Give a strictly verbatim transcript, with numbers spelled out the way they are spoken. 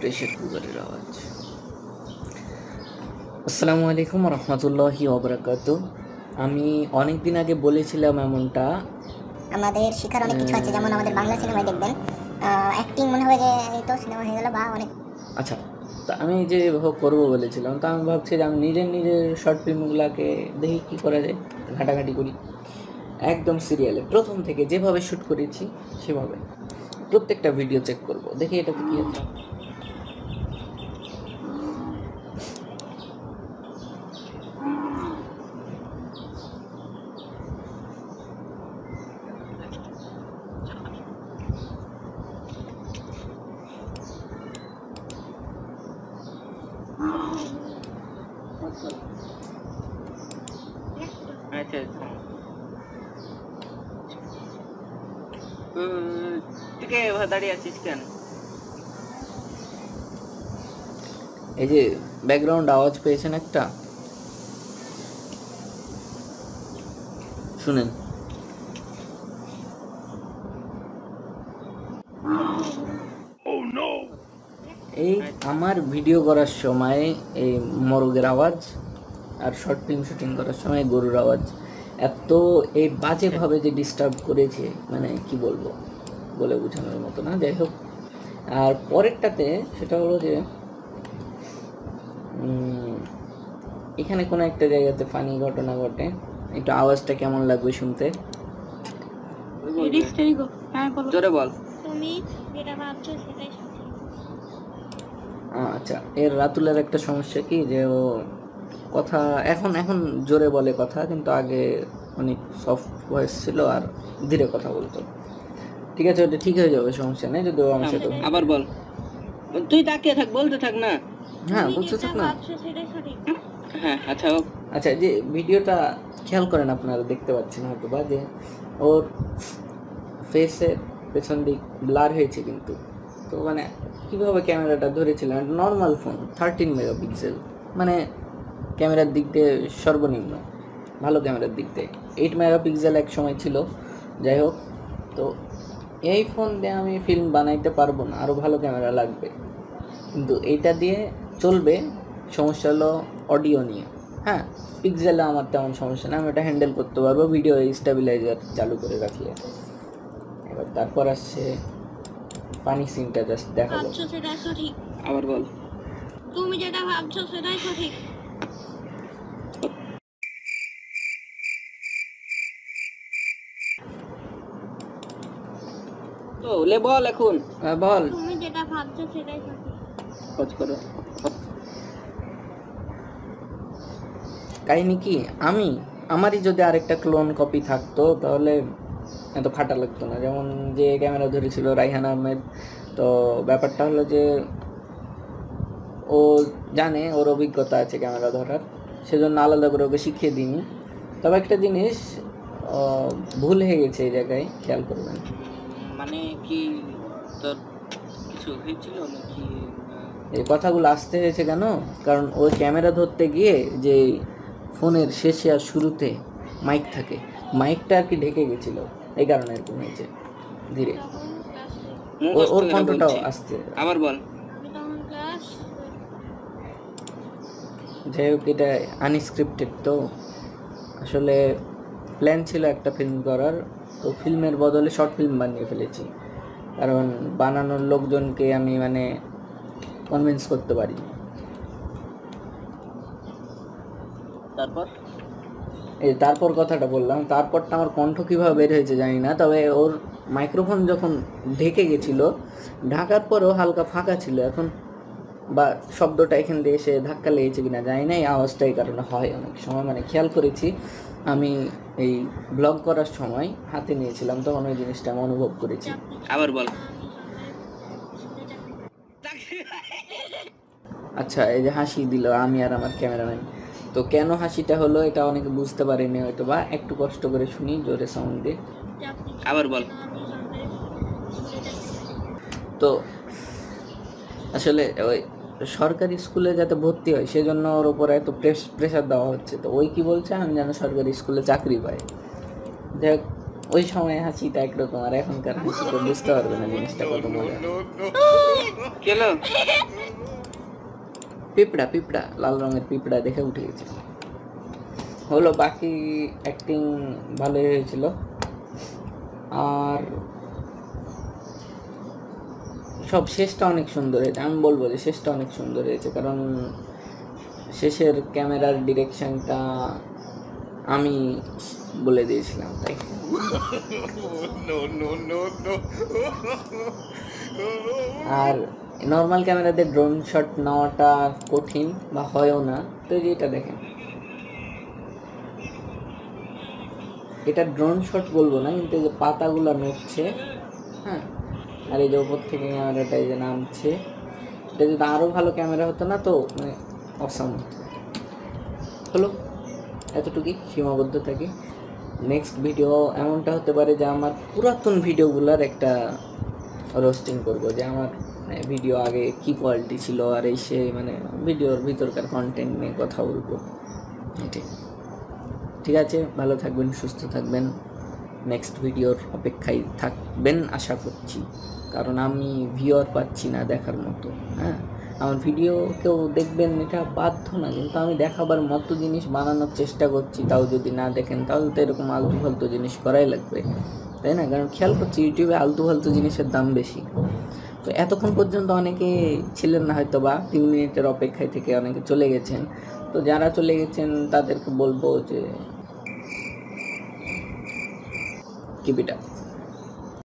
Pressure কুকারের আওয়াজ। আসসালামু আলাইকুম রহমতুল্লাহি ওয়াবারাকাতুহু। আমি অনেক দিন আগে বলেছিলাম এমনটা, আমাদের শিখার অনেক কিছু আছে, যেমন আমাদের বাংলা সিনেমায় দেখবেন অ্যাক্টিং মনে হবে যে এই তো সিনেমা হয়ে গেল বা অনেক। আচ্ছা, তা আমি যে এভাবে করবো বলেছিলাম, তা আমি ভাবছি যে আমি নিজের নিজের শর্ট ফিল্মগুলোকে দেখি কী করা যায়, ঘাটাঘাটি করি। একদম সিরিয়ালে প্রথম থেকে যেভাবে শ্যুট করেছি সেভাবে প্রত্যেকটা ভিডিও চেক করব, দেখি এটাতে কী হচ্ছে। আচ্ছা আচ্ছা ঠিক আছে, দাঁড়িয়ে আছিস কেন? এই যে ব্যাকগ্রাউন্ড আওয়াজ পেয়েছেন একটা, শুনেন। এই আমার ভিডিও করার সময় এই মরগের আওয়াজ, আর শর্ট ফিল্ম শুটিং করার সময় গরুর আওয়াজ এত এই বাজেভাবে যে ডিস্টার্ব করেছে, মানে কি বলবো, বলে বোঝানোর মতো না। যাই হোক, আর পরেরটাতে সেটা হলো যে এখানে কোনো একটা জায়গাতে ফানি ঘটনা ঘটে, একটু আওয়াজটা কেমন লাগবে শুনতে? জোরে বল। তুমি যেটা ভাবছো সেটাই সঠিক। আচ্ছা, এর রাতুলের একটা সমস্যা কি যে ও কথা এখন এখন জোরে বলে কথা, কিন্তু আগে অনেক সফট ভয়েস ছিল আর ধীরে কথা বলতো। ঠিক আছে, ওটা ঠিক হয়ে যাবে, সমস্যা নেই। যদি ও আমার সাথে আবার বল, তুই তাকিয়ে থাক, বলতে থাক না। হ্যাঁ বলতে থাক না। হ্যাঁ আচ্ছা হোক। আচ্ছা, যে ভিডিওটা খেয়াল করেন, আপনারা দেখতে পাচ্ছেন হয়তো বা যে ওর ফেসের পেছন দিক ব্লার হয়েছে, কিন্তু তো মানে কীভাবে ক্যামেরাটা ধরেছিলেন, নর্মাল ফোন থার্টিন মেগাপিক্সেল, মানে ক্যামেরার দিক দিয়ে সর্বনিম্ন, ভালো ক্যামেরার দিক দিয়ে এইট মেগাপিক্সেল এক সময় ছিল। যাই হোক, তো এই ফোন দিয়ে আমি ফিল্ম বানাইতে পারবো না, আরও ভালো ক্যামেরা লাগবে, কিন্তু এইটা দিয়ে চলবে। সমস্যা হলো অডিও নিয়ে। হ্যাঁ, পিক্সেলে আমার তেমন সমস্যা না, আমি এটা হ্যান্ডেল করতে পারবো ভিডিও স্টেবিলাইজার চালু করে রাখলে। এবার তারপর আসছে ফানি সিনটা, জাস্ট দেখাবো। সেটাই সঠিক। আবার বল, তুমি যেটা ভাবছো সেটাই সঠিক। তো লে বল এখন। হ্যাঁ বল। তুমি যেটা ভাবছো সেটাই সঠিক। খোঁজ করো। কাহিনী কি, আমি আমারই যদি আরেকটা ক্লোন কপি থাকতো তাহলে এত খাটা লাগতো না। যেমন যে ক্যামেরা ধরেছিল রাইহান আহমেদ, তো ব্যাপারটা হলো যে ও জানে, ওর অভিজ্ঞতা আছে ক্যামেরা ধরার, সেজন্য আলাদা করে ওকে শিখিয়ে দিইনি। তবে একটা জিনিস ভুল হয়ে গেছে এই জায়গায়, খেয়াল করবেন। মানে কি তোর কিছু হয়েছিল নাকি? এই কথাগুলো আসতে হয়েছে কেন, কারণ ওই ক্যামেরা ধরতে গিয়ে যে ফোনের শেষে আর শুরুতে মাইক থাকে, মাইকটা আর কি ঢেকে গেছিল, এই কারণে এরকম হয়েছে। ধীরে ওর কণ্ঠটাও আসতে। আবার বল। যাই হোক, এটা আনস্ক্রিপ্টেড, তো আসলে প্ল্যান ছিল একটা ফিল্ম করার, তো ফিল্মের বদলে শর্ট ফিল্ম বানিয়ে ফেলেছি, কারণ বানানোর লোকজনকে আমি মানে কনভিন্স করতে পারি। তারপর এই তারপর কথাটা বললাম, তারপরটা আমার কণ্ঠ কীভাবে বের হয়েছে জানি না, তবে ওর মাইক্রোফোন যখন ঢেকে গেছিলো, ঢাকার পরেও হালকা ফাঁকা ছিল, এখন বা শব্দটা এখান দিয়ে এসে ধাক্কা লেগেছে কিনা জানি না, এই আওয়াজটা এই কারণে হয় অনেক সময়। মানে খেয়াল করেছি আমি এই ব্লগ করার সময় হাতে নিয়েছিলাম, তখন ওই জিনিসটা আমি অনুভব করেছি। আবার বল। আচ্ছা, এই যে হাসি দিল আমি আর আমার ক্যামেরাম্যান, তো কেন হাসিটা হলো এটা অনেকে বুঝতে পারেনি হয়তো, বা একটু কষ্ট করে শুনি জোরে সাউন্ড দিয়ে। আবার বল। তো আসলে ওই সরকারি স্কুলে যাতে ভর্তি হয় সেজন্য ওর উপরে এত প্রেশার দেওয়া হচ্ছে, তো ওই কি বলছে আমি যেন সরকারি স্কুলে চাকরি পাই। দেখ, ওই সময় হাসিটা একরকম, আর এখনকার হাসিটা বুঝতে পারবে না জিনিসটা কত মজা। কেলো পিঁপড়া পিঁপড়া লাল রঙের পিঁপড়া দেখে উঠে গেছে। হলো বাকি অ্যাক্টিং ভালোই হয়েছিল। আর সব শেষটা অনেক সুন্দর হয়েছে, আমি বলবো যে শেষটা অনেক সুন্দর হয়েছে, কারণ শেষের ক্যামেরার ডিরেকশনটা আমি বলে দিয়েছিলাম তাই। আর নর্মাল ক্যামেরাতে ড্রোন শট নেওয়াটা কঠিন বা হয়ও না, তো যেটা দেখেন এটা ড্রোন শট বলবো না, কিন্তু এই যে পাতাগুলো নড়ছে, হ্যাঁ, আর এই যে ওপর থেকে ক্যামেরাটা এই যে নামছে, এটা যদি আরও ভালো ক্যামেরা হতো না তো মানে অসাম হলো। এতটুকুই সীমাবদ্ধ থাকি। নেক্সট ভিডিও এমনটা হতে পারে যে আমার পুরাতন ভিডিওগুলোর একটা রোস্টিং করব, যে আমার ভিডিও আগে কী কোয়ালিটি ছিল আর এই সে মানে ভিডিওর ভিতরকার কন্টেন্ট নিয়ে কথা বলবো। এটাই। ঠিক আছে, ভালো থাকবেন, সুস্থ থাকবেন, নেক্সট ভিডিওর অপেক্ষায় থাকবেন আশা করছি, কারণ আমি ভিউয়ার পাচ্ছি না দেখার মতো। হ্যাঁ, আমার ভিডিও কেউ দেখবেন এটা বাধ্য না, কিন্তু আমি দেখাবার মতো জিনিস বানানোর চেষ্টা করছি, তাও যদি না দেখেন তাহলে তো এরকম আলতু ফালতু জিনিস করাই লাগবে, তাই না? কারণ খেয়াল করছি ইউটিউবে আলতু ফালতু জিনিসের দাম বেশি। তো এতক্ষণ পর্যন্ত অনেকে ছিলেন না হয়তো বা তিন মিনিটের অপেক্ষায় থেকে অনেকে চলে গেছেন, তো যারা চলে গেছেন তাদেরকে বলবো যে কিপ ইট আপ।